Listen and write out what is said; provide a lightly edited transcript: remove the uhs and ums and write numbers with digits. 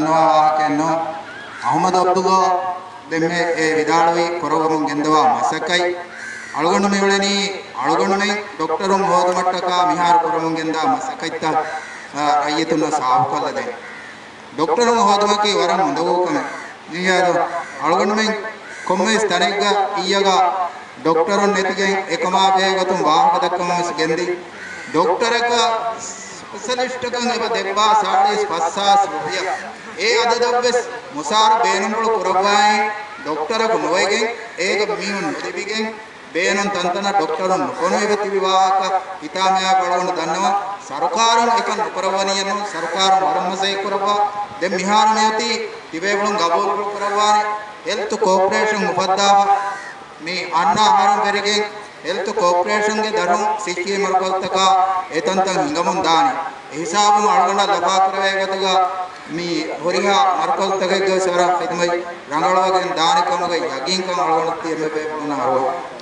දන්නවා වාකෙන්නෝ අහමද් අබ්දුල්ලා දෙමෙ ඒ විදාලවි කොරවමුන් ගෙන්දවා මසකයි අලගොන්න මෙවලෙනි අලගොන්නේ ડોක්ටරුන් හොදමට්ටක මිහාර කොරවමුන් ගෙන්දා මසකයිත අයියතුන සාවකල දෙ ડોක්ටරුන් හොදමකි වරම් හොදවකම නියාද අලගොන්නේ කොම්මේ ස්තනෙග්ග ඊයගා ડોක්ටරුන් නැතිගෙන් එකමා බේගතුන් වාහක දක්කමස් ගෙන්දි ડોක්ටරක ස්පෙෂලිස්ට් කන් එබ දෙබ්බා 45 රුපිය ඒ අද දවස් මුසාර බේනුමුළු කුරබායි ડોක්ටරක නොවේගෙන් ඒක මීහුන් දෙවිගෙන් බේනන් තන්තන ડોක්ටරුන් කොනේක තිවිවාක හිතාමයා බලවන දන්නවා සරකාරන් එක නොකරවනියන සරකාර මරම්මසේ කරවා දැන් මිහාරණයති තිබේවුන් ගබෝල් කරවානේ හෙල්ත් කෝපරේෂන් උපද්දාව මේ අන්න ආහාරම් පෙරගෙන් හෙල්ත් කෝපරේෂන් ගේ දරුන් සික්කේ මරකල්තක ඒතන්තන් හිඟමුන් දානේ ඒ හිසාබුම අල්ගොන්න ලබා කරවේගතක මේ හොරිහා මරකල්තකගේ සවර හිතමයි රංගලවගෙන් දානකමගේ යකින්කම් අල්ගොන්න තියෙන්නේ බේපුණ හරව